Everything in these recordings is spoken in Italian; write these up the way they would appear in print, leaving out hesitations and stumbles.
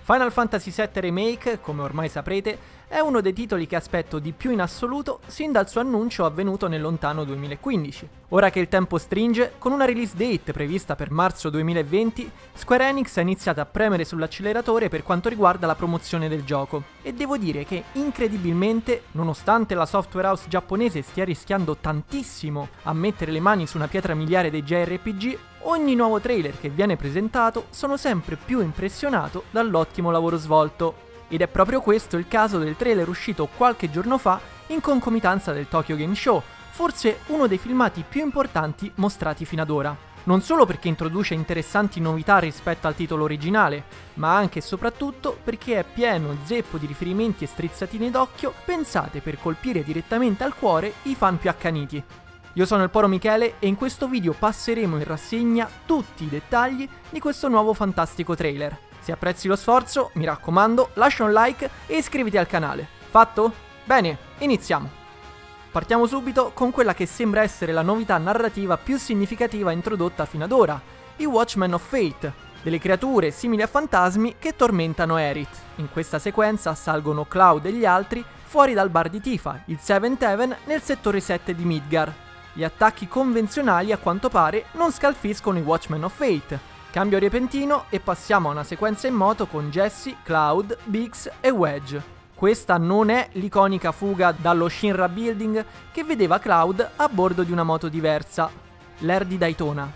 Final Fantasy VII Remake, come ormai saprete, è uno dei titoli che aspetto di più in assoluto sin dal suo annuncio avvenuto nel lontano 2015. Ora che il tempo stringe, con una release date prevista per marzo 2020, Square Enix ha iniziato a premere sull'acceleratore per quanto riguarda la promozione del gioco. E devo dire che, incredibilmente, nonostante la software house giapponese stia rischiando tantissimo a mettere le mani su una pietra miliare dei JRPG, ogni nuovo trailer che viene presentato sono sempre più impressionato dall'ottimo lavoro svolto. Ed è proprio questo il caso del trailer uscito qualche giorno fa in concomitanza del Tokyo Game Show, forse uno dei filmati più importanti mostrati fino ad ora. Non solo perché introduce interessanti novità rispetto al titolo originale, ma anche e soprattutto perché è pieno zeppo di riferimenti e strizzatine d'occhio pensate per colpire direttamente al cuore i fan più accaniti. Io sono il Poro Michele e in questo video passeremo in rassegna tutti i dettagli di questo nuovo fantastico trailer. Se apprezzi lo sforzo, mi raccomando, lascia un like e iscriviti al canale. Fatto? Bene, iniziamo! Partiamo subito con quella che sembra essere la novità narrativa più significativa introdotta fino ad ora, i Watchmen of Fate, delle creature simili a fantasmi che tormentano Aerith. In questa sequenza salgono Cloud e gli altri fuori dal bar di Tifa, il Seventh Heaven nel settore 7 di Midgar. Gli attacchi convenzionali a quanto pare non scalfiscono i Watchmen of Fate. Cambio repentino e passiamo a una sequenza in moto con Jessie, Cloud, Biggs e Wedge. Questa non è l'iconica fuga dallo Shinra Building che vedeva Cloud a bordo di una moto diversa, l'Air di Daytona.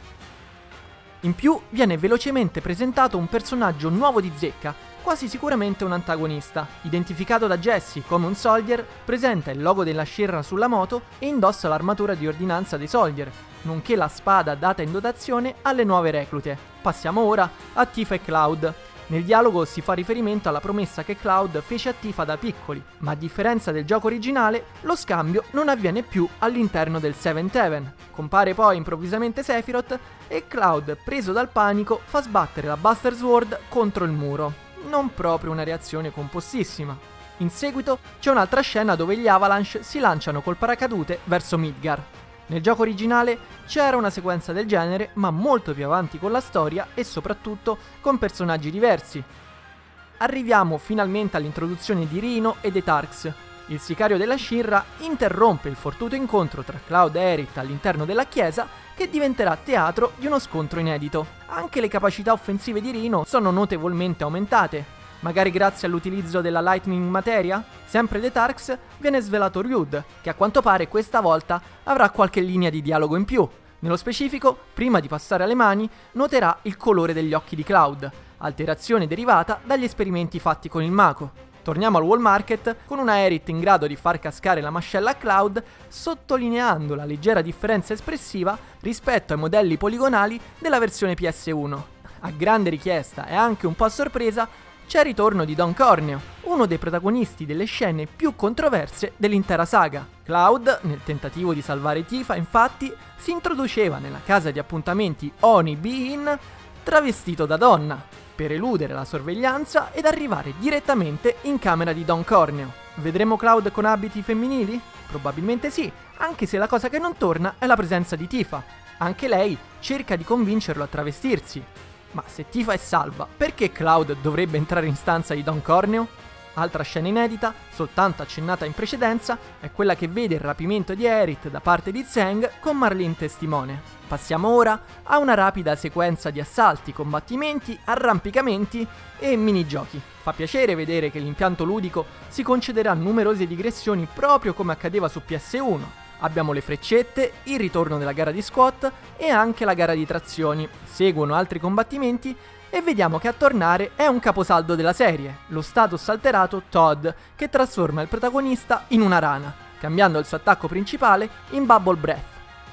In più viene velocemente presentato un personaggio nuovo di zecca, quasi sicuramente un antagonista. Identificato da Jessie come un Soldier, presenta il logo della Shinra sulla moto e indossa l'armatura di ordinanza dei Soldier, nonché la spada data in dotazione alle nuove reclute. Passiamo ora a Tifa e Cloud. Nel dialogo si fa riferimento alla promessa che Cloud fece a Tifa da piccoli, ma a differenza del gioco originale, lo scambio non avviene più all'interno del Seventh Heaven. Compare poi improvvisamente Sephiroth e Cloud, preso dal panico, fa sbattere la Buster Sword contro il muro. Non proprio una reazione compostissima. In seguito c'è un'altra scena dove gli Avalanche si lanciano col paracadute verso Midgar. Nel gioco originale c'era una sequenza del genere, ma molto più avanti con la storia e soprattutto con personaggi diversi. Arriviamo finalmente all'introduzione di Rino e dei Tarks. Il sicario della Shinra interrompe il fortuito incontro tra Cloud e Aerith all'interno della chiesa, che diventerà teatro di uno scontro inedito. Anche le capacità offensive di Rino sono notevolmente aumentate. Magari grazie all'utilizzo della Lightning Materia? Sempre dei Tarks viene svelato Ryud, che a quanto pare questa volta avrà qualche linea di dialogo in più. Nello specifico, prima di passare alle mani, noterà il colore degli occhi di Cloud, alterazione derivata dagli esperimenti fatti con il Mako. Torniamo al Wall Market con una Aerith in grado di far cascare la mascella a Cloud, sottolineando la leggera differenza espressiva rispetto ai modelli poligonali della versione PS1. A grande richiesta e anche un po' a sorpresa, c'è il ritorno di Don Corneo, uno dei protagonisti delle scene più controverse dell'intera saga. Cloud, nel tentativo di salvare Tifa, infatti, si introduceva nella casa di appuntamenti Oni Be-In travestito da donna, per eludere la sorveglianza ed arrivare direttamente in camera di Don Corneo. Vedremo Cloud con abiti femminili? Probabilmente sì, anche se la cosa che non torna è la presenza di Tifa. Anche lei cerca di convincerlo a travestirsi. Ma se Tifa è salva, perché Cloud dovrebbe entrare in stanza di Don Corneo? Altra scena inedita, soltanto accennata in precedenza, è quella che vede il rapimento di Aerith da parte di Zheng con Marlene testimone. Passiamo ora a una rapida sequenza di assalti, combattimenti, arrampicamenti e minigiochi. Fa piacere vedere che l'impianto ludico si concederà numerose digressioni proprio come accadeva su PS1. Abbiamo le freccette, il ritorno della gara di squat e anche la gara di trazioni. Seguono altri combattimenti e vediamo che a tornare è un caposaldo della serie, lo status alterato Todd, che trasforma il protagonista in una rana, cambiando il suo attacco principale in Bubble Breath.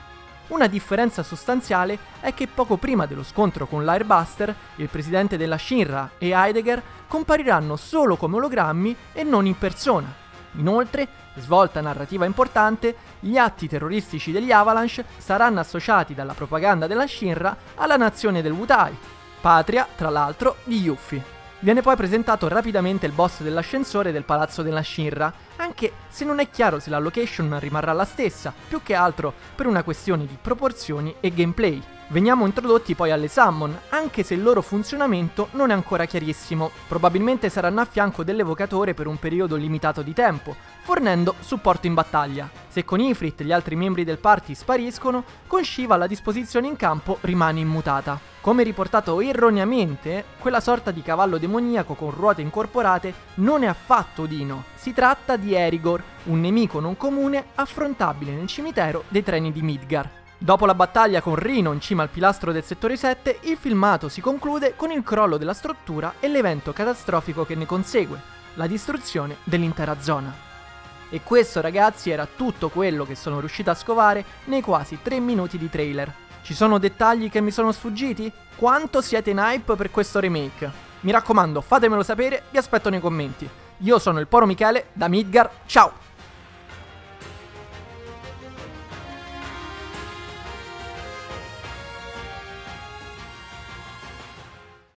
Una differenza sostanziale è che poco prima dello scontro con l'Airbuster, il presidente della Shinra e Heidegger compariranno solo come ologrammi e non in persona. Inoltre, svolta narrativa importante, gli atti terroristici degli Avalanche saranno associati dalla propaganda della Shinra alla nazione del Wutai, patria, tra l'altro, di Yuffie. Viene poi presentato rapidamente il boss dell'ascensore del palazzo della Shinra, anche se non è chiaro se la location rimarrà la stessa, più che altro per una questione di proporzioni e gameplay. Veniamo introdotti poi alle Summon, anche se il loro funzionamento non è ancora chiarissimo. Probabilmente saranno a fianco dell'evocatore per un periodo limitato di tempo, fornendo supporto in battaglia. Se con Ifrit gli altri membri del party spariscono, con Shiva la disposizione in campo rimane immutata. Come riportato erroneamente, quella sorta di cavallo demoniaco con ruote incorporate non è affatto Odino. Si tratta di Erigor, un nemico non comune affrontabile nel cimitero dei treni di Midgar. Dopo la battaglia con Rhino in cima al pilastro del settore 7, il filmato si conclude con il crollo della struttura e l'evento catastrofico che ne consegue, la distruzione dell'intera zona. E questo, ragazzi, era tutto quello che sono riuscito a scovare nei quasi 3 minuti di trailer. Ci sono dettagli che mi sono sfuggiti? Quanto siete in hype per questo remake? Mi raccomando, fatemelo sapere, vi aspetto nei commenti. Io sono il Poro Michele da Midgar, ciao!